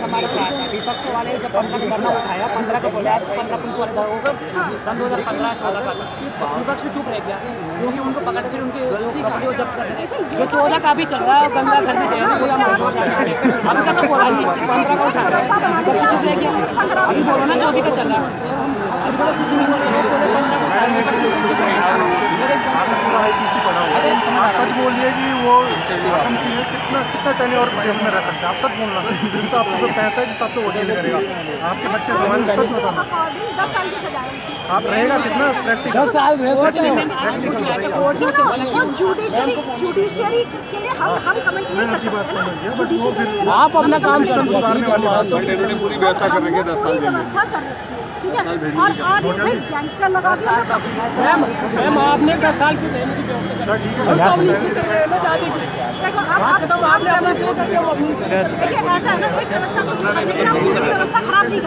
हमारे साथ है। विपक्ष वाले जब 15 का धरना उठाया, 15 का बोला, 15 पुलिस वाले सन 2015-14 का विपक्ष भी चुप रह गया क्योंकि उनको पकड़ कर उनकी प्रॉपर्टी जब्त कर रहे थे। जो 14 का भी चल रहा है, गंगा घर में गया बोला अभी तक बोला नहीं, 15 का उठा रहा है, विपक्ष चुप रह गया। अभी बोलो ना 14 का चल रहा है, अभी बोला कुछ नहीं बोल रहे। आप सच बोलिए कि वो कितना टर्न और जेल में रह सकते हैं, आप सच बोलना। जिस हिसाब से पैसा है, जिस हिसाब से वो डील करेगा आपके बच्चे सवाल सच बताना। 10 साल की सजा है आप रहेगा कितना प्रैक्टिकल 10 साल जुडिशरी के लिए हम कमेंट नहीं कर सकते। जुडिशरी आप अपना काम सुधारने वाली बात पूरी व्यवस्था कर रखी है 10 साल व्यवस्था कर रखी है, ठीक है। और भाई गैंगस्टर लगा मैम आपने 10 साल की देखिए ऐसा है ना, एक व्यवस्था को सुधारने के लिए आप दूसरी व्यवस्था खराब नहीं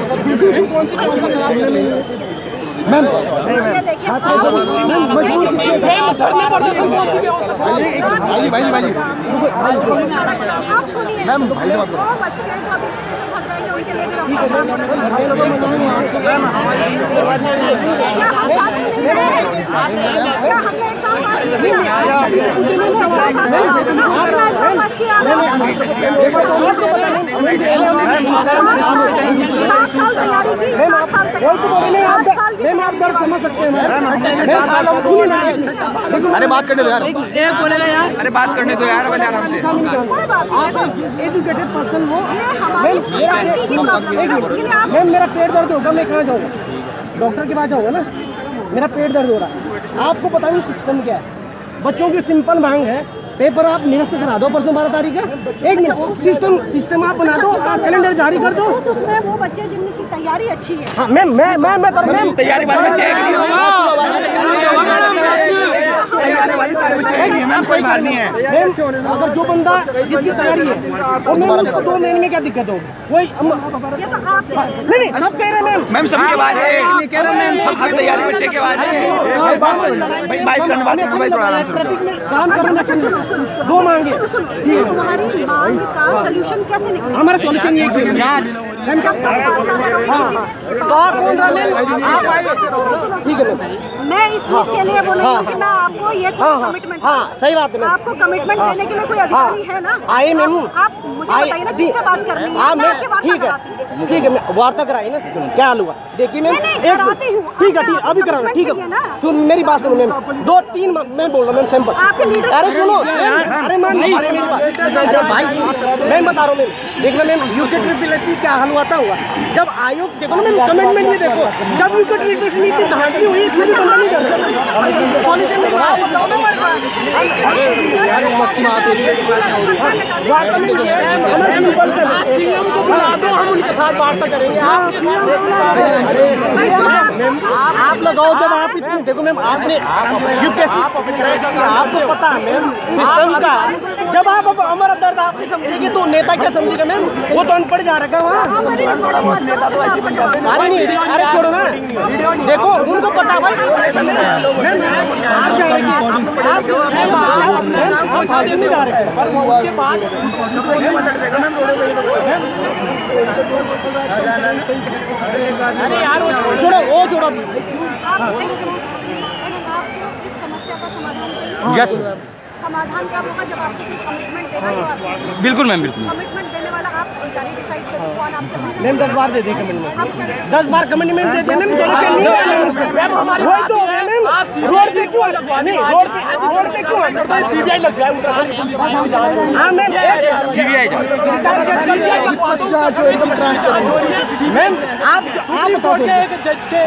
करें। मैम आप सुनिए, वो बच्चे जो अभी स्कूल से भाग रहे हैं उनके लिए क्या हम छात्र नहीं रहे? क्या हमने एग्जाम पास किया? 7 साल तैयारी की, 7 साल की आप दर्द समझ सकते हैं। अरे बात करने दो यार, एक बोलेगा यार, अरे बात करने दो यार, बने आराम से। कोई बात नहीं, एजुकेटेड पर्सन वो हमारी सोसाइटी की प्रॉब्लम है, इसके लिए आप मैम मेरा पेट दर्द होगा, मैं कहाँ जाऊँगा? डॉक्टर के पास जाऊँगा ना, मेरा पेट दर्द हो रहा है। आपको पता नहीं सिस्टम क्या है। बच्चों की सिंपल मांग है, पेपर आप निरस्त करा दो परसों 12 तारीख का। एक सिस्टम आप बना दो, कैलेंडर जारी कर दो। उसमें वो बच्चे जिनकी तैयारी अच्छी है। हाँ मैम मैम तैयारी वाले बच्चे वाली सारे बच्चे हैं मैम, कोई बात नहीं है मैम। अगर जो बंदा जिसकी तैयारी है और मैम उसको 2 महीने में क्या दिक्कत होगी? कोई ये तो आप नहीं सब कह रहे हैं मैम, सबके बाद है, सब हर तैयारी बच्चे के बाद है। भाई बाइक करने बात करना भाई, थोड़ा आराम से। 2 मांगे, तुम्हारी मांग का सलूशन कैसे निकलेगा? हमारा सॉल्यूशन ये ठीक है। मैं इस चीज के लिए बोल रही हूँ कि मैं आपको ये कमिटमेंट, सही बात है। आपको कमिटमेंट देने के लिए कोई अधिकारी है ना? आई मैम, आप मुझे बताइए ना किससे बात करनी है? हाँ मैं मैं आपकी वार्ता ठीक कराती हूँ। है, ठीक है वार्ता कराई ना, क्या हाल हुआ? देखिए मैम कराती हूँ, ठीक है, अभी कराना, ठीक है। सुन मेरी बात सुनो मैम, 2-3 मैं बोल रहा हूँ मैम, सिंपल। आपके लीडर, अरे सुनो, अरे मैम मेरी बात भाई, मैं बता रहा हूँ मैम। देखना मैम, यूके ट्रिपल क्या हाल हुआ था हुआ जब आयोग देखो ना मैम, कमेंटमेंट ये देखो, जब यूके ट्रिपल नीति धांधली हुई इसमें भी बंदा नहीं कर सकता। सॉल्यूशन में आप बताओ ना हमारे पास सीएम को बुला दो, हम उनके साथ वार्ता करेंगे। आप लगाओ, जब आप इतने देखो मैम, आपने आपको पता है मैम सिस्टम का, जब आप हमारा दर्द आप समझेंगे तो नेता क्या समझेगा मैम? वो तो अनपढ़ जा रखा है वहाँ। अरे नहीं, अरे छोड़ो ना, देखो उनको पता भाई आप जा रहे नहीं जा रहे। उसके बाद अरे यार वो छोड़ो इस समस्या का समाधान चाहिए। यस समाधान क्या होगा जब आपको कमिटमेंट देगा, जो आप बिल्कुल मैम, बिल्कुल कमिटमेंट देने वाला आप अधिकारी डिसाइड करें कौन आपसे मैम 10 बार दे दी कमिटमेंट, 10 बार कमिटमेंट दे दी मैम, सॉल्यूशन नहीं है। वही तो मैम, रोड पे क्यों नहीं, रोड पे क्यों सीबीआई लग जाए उत्तराखंड? हाँ मैम, सीबीआई मैम आप बताओ जज के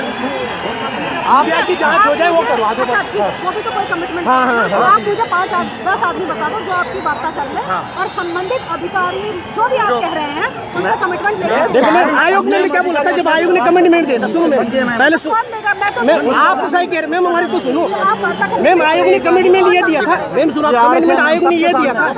आपकी जांच हो जाए वो करवा दो। अच्छा ठीक है, वो भी तो कोई कमिटमेंट। हाँ। आप मुझे 5-10 आदमी बता दो जो आपकी वार्ता कर ले, और संबंधित अधिकारी जो भी आप कह रहे हैं उनसे कमिटमेंट लेकर। देखो मैम, आयोग ने क्या बोला था जब आयोग ने कमिटमेंट दिया था? सुनो मैम, पहले मैम आप सही कह रहे मैम, हमारी तो सुनो मैम, आयोग ने कमिटमेंट ये दिया था मैम, सुनो कमिटमेंट आयोग ने ये दिया था,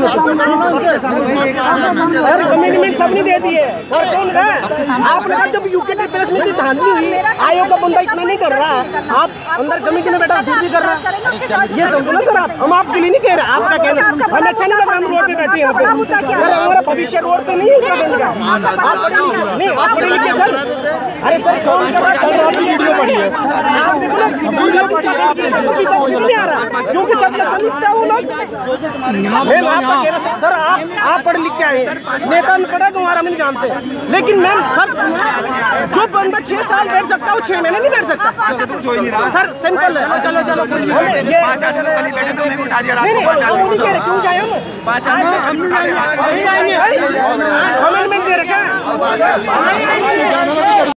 सर कमिटमेंट सबने दे दिए और कौन है? आप लगा जब यूके ट्रिपल नीति धांधली हुई, आयोग का बंदा इतना नहीं डर कर रहा है, आप अंदर कमेटी में बैठा फिर भी कर रहा है, ये समझो ना सर। आप हम आपके लिए नहीं कह रहे, आपका कहना हमें अच्छा नहीं लगा, हम रोड पे बैठे हैं, हमारा भविष्य रोड पे नहीं है। नहीं आप पढ़े लिखे सर, अरे सर कौन कर रहा है, वीडियो पड़ी है, आप देखो ना वीडियो पड़ी नहीं आ रहा क्योंकि सब समझते हैं वो लोग। सर आप पढ़ लिख के आए, नेता ने पढ़ा तुम्हारा नहीं जानते, लेकिन मैम सर जो बंदा 6 साल बैठ सकता है वो 6 महीने नहीं बैठ सकता सर। सिंपल है, चलो चलो क्यों जाए हम नहीं जाएंगे, कमेंटमेंट दे रखा है।